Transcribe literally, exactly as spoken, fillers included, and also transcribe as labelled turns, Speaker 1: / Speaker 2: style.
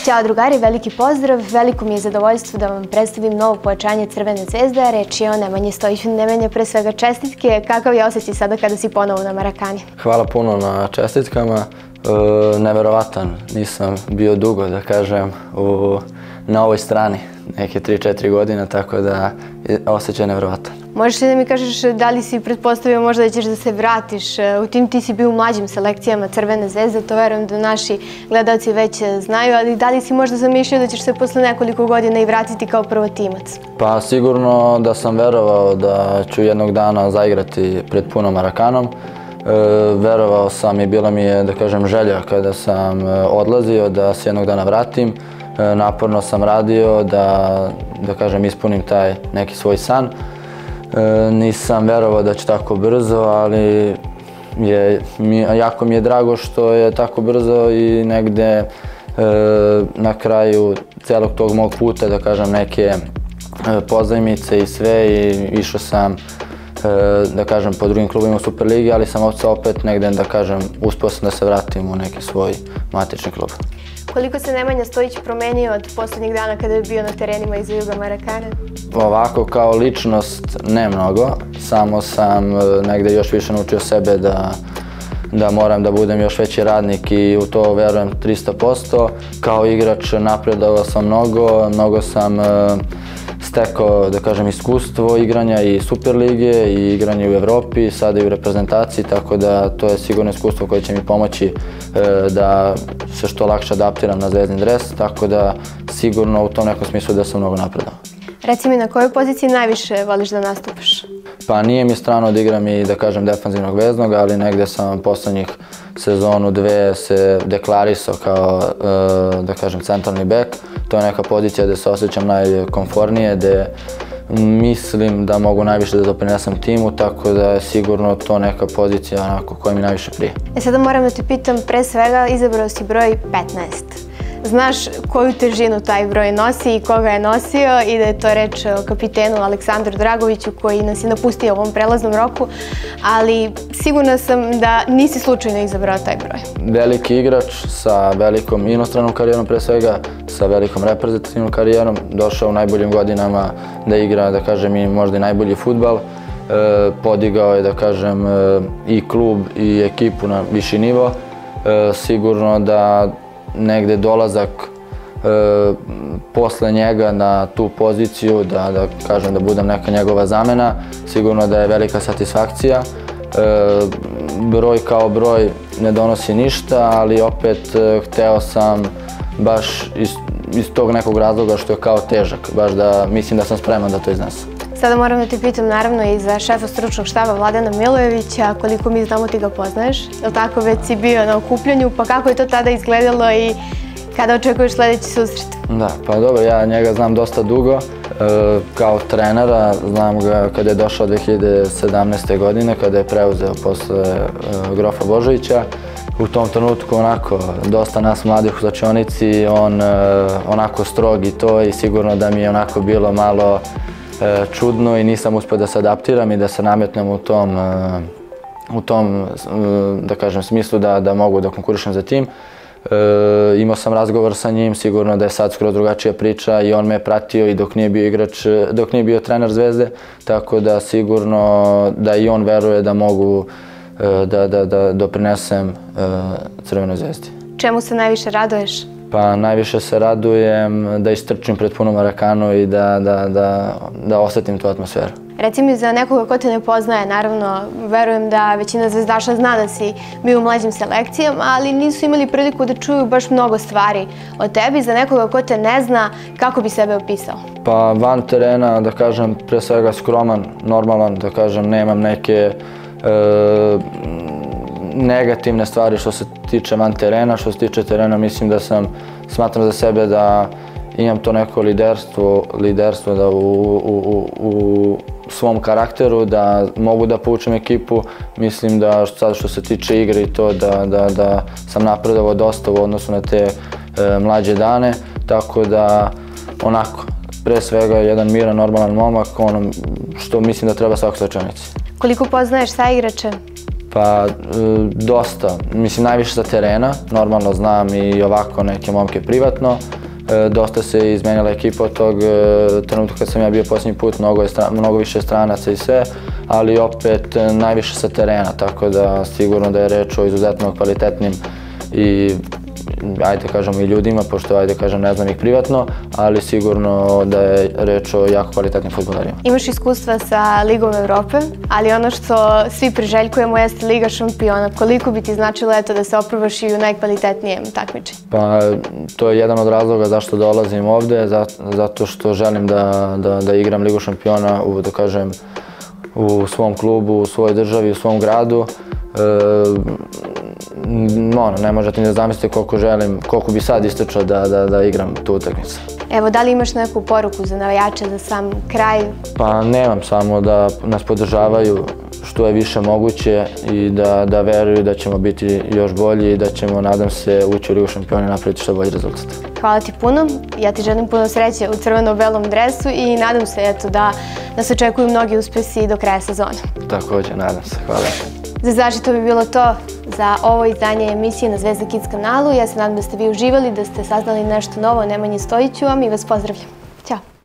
Speaker 1: Ćao drugari, veliki pozdrav, veliko mi je zadovoljstvo da vam predstavim novo pojačanje Crvene zvezde, reč je o Nemanji Stojiću. Nemanja, pre svega čestitke, kakav je osjećaj sada kada si ponovo na Marakani?
Speaker 2: Hvala puno na čestitkama, neverovatan, nisam bio dugo, da kažem, na ovoj strani, neke tri četiri godine, tako da je osjećaj neverovatan.
Speaker 1: Možeš li da mi kažeš da li si pretpostavio možda da ćeš da se vratiš u tim, ti si bio u mlađim selekcijama Crvene zvezde, to verujem da naši gledalci već znaju, ali da li si možda zamišljao da ćeš se posle nekoliko godina i vratiti kao prvotimac?
Speaker 2: Pa sigurno da sam verovao da ću jednog dana zaigrati pred punom Marakanom. Verovao sam i bila mi je, da kažem, želja kada sam odlazio da se jednog dana vratim. Naporno sam radio da, da kažem, ispunim taj neki svoj san. Nisam verovao da će tako brzo, ali je, jako mi je drago što je tako brzo i negde na kraju celog tog mog puta, da kažem, neke pozajmice i sve i išao sam, da kažem, po drugim klubima u Superligi, ali sam opet negde, da kažem, uspeo sam da se vratim u neki svoj matični klub.
Speaker 1: Koliko se Nemanja Stojić promenio od poslednjih dana kada je bio na terenima iza juga Marakane?
Speaker 2: Ovako, kao ličnost, ne mnogo. Samo sam negde još više naučio sebe da da moram da budem još veći radnik i u to verujem trista posto. Kao igrač napredovao sam mnogo, mnogo sam stekao, da kažem, iskustvo igranja i Superlige i igranje u Evropi, sada i u reprezentaciji, tako da to je sigurno iskustvo koje će mi pomoći da se što lakše adaptiram na zvezdin dres, tako da sigurno u tom nekom smislu da sam mnogo napredao.
Speaker 1: Reci mi, na kojoj poziciji najviše voliš da nastupaš?
Speaker 2: Pa nije mi strano da igram i, da kažem, defanzivnog veznog, ali negde sam poslednjih sezonu dve se deklarisao kao, da kažem, centralni bek. To je neka pozicija gde se osjećam najkomfornije, gde mislim da mogu najviše da doprinesem timu, tako da je sigurno to neka pozicija onako koja mi najviše prije.
Speaker 1: E sada moram da te pitam, pre svega izabrao si broj petnaest. Znaš koju težinu taj broj nosi i koga je nosio i da je to reč o kapitenu Aleksandru Dragoviću koji nas je napustio u ovom prelaznom roku, ali sigurna sam da nisi slučajno izabrao taj broj.
Speaker 2: Veliki igrač sa velikom inostranom karijerom pre svega, sa velikom reprezentativnom karijerom, došao u najboljim godinama da igra, da kažem, i možda i najbolji fudbal. Podigao je, da kažem, i klub i ekipu na viši nivo. Sigurno da negde dolazak posle njega na tu poziciju, da kažem da budem neka njegova zamena, sigurno da je velika satisfakcija. Broj kao broj ne donosi ništa, ali opet hteo sam baš iz tog nekog razloga što je kao težak, baš da mislim da sam spreman da to iznesem.
Speaker 1: Sada moram da te pitam naravno i za šefa stručnog štaba Vladana Milojevića, koliko mi znamo ti ga poznaješ, je li tako, već si bio na okupljanju, pa kako je to tada izgledalo i kada očekuješ sledeći susret?
Speaker 2: Da, pa dobro, ja njega znam dosta dugo, kao trenera, znam ga kada je došao dve hiljade sedamnaeste. godine, kada je preuzeo posle Grofa Božovića. U tom trenutku onako, dosta nas mladih u slačionici, on onako strog i to i sigurno da mi je onako bilo malo čudno i nisam uspio da se adaptiram i da se nametnem u tom, u tom, da kažem, smislu da mogu da konkurišem za tim. Imao sam razgovor sa njim, sigurno da je sad skoro drugačija priča i on me je pratio i dok nije bio igrač, dok nije bio trener Zvezde, tako da sigurno da i on veruje da mogu da doprinesem Crvenoj zvezdi.
Speaker 1: Čemu se najviše raduješ?
Speaker 2: Pa najviše se radujem da istrčim pred punom Marakanu i da osetim tu atmosferu.
Speaker 1: Reci mi, za nekoga ko te ne poznaje, naravno, verujem da većina zvezdaša zna da si bio u mlađim selekcijama, ali nisu imali priliku da čuju baš mnogo stvari o tebi. Za nekoga ko te ne zna, kako bi sebe opisao?
Speaker 2: Pa van terena, da kažem, pre svega skroman, normalan, da kažem, nemam neke negativne stvari što se tiče van terena. Što se tiče terena, mislim da sam, smatram za sebe da imam to neko liderstvo, liderstvo da u svom karakteru, da mogu da poučem ekipu. Mislim da sad što se tiče igre i to da sam napredovao dosta u odnosu na te mlađe dane, tako da onako, pre svega jedan miran, normalan momak, ono što mislim da treba svakoj slačionici.
Speaker 1: Koliko poznaješ saigrače?
Speaker 2: Pa, dosta. Mislim, najviše sa terena. Normalno znam i ovako neke momke privatno. Dosta se izmenjala ekipa od tog trenutka kad sam ja bio posljednji put, mnogo više stranaca i sve, ali opet najviše sa terena, tako da sigurno da je reč o izuzetno kvalitetnim i ajde kažemo i ljudima, pošto ajde kažem ne znam ih privatno, ali sigurno da je reč o jako kvalitetnim fudbalerima.
Speaker 1: Imaš iskustva sa Ligom Evrope, ali ono što svi priželjkujemo jeste Liga šampiona. Koliko bi ti značilo eto da se oprobaš i u najkvalitetnijem takmičenju?
Speaker 2: Pa to je jedan od razloga zašto dolazim ovde, zato što želim da, da, da igram Ligu šampiona u, da kažem, u svom klubu, u svojoj državi, u svom gradu. E, ono, ne možete ni da zamislite koliko želim, koliko bi sad istrčao da, da, da igram tu utakmicu.
Speaker 1: Evo, da li imaš neku poruku za navijače za sam kraj?
Speaker 2: Pa nemam, samo da nas podržavaju što je više moguće i da, da veruju da ćemo biti još bolji i da ćemo, nadam se, ući u Ligu šampiona i napraviti što bolji rezultat.
Speaker 1: Hvala ti puno, ja ti želim puno sreće u crveno-belom dresu i nadam se eto, da nas očekuju mnogi uspesi do kraja sezone.
Speaker 2: Također, nadam se. Hvala.
Speaker 1: Za zaštitu bi bilo to za ovo izdanje emisije na Zvezda Kids kanalu. Ja se nadam da ste vi uživali, da ste saznali nešto novo o Nemanji Stojiću, a mi vas pozdravljam.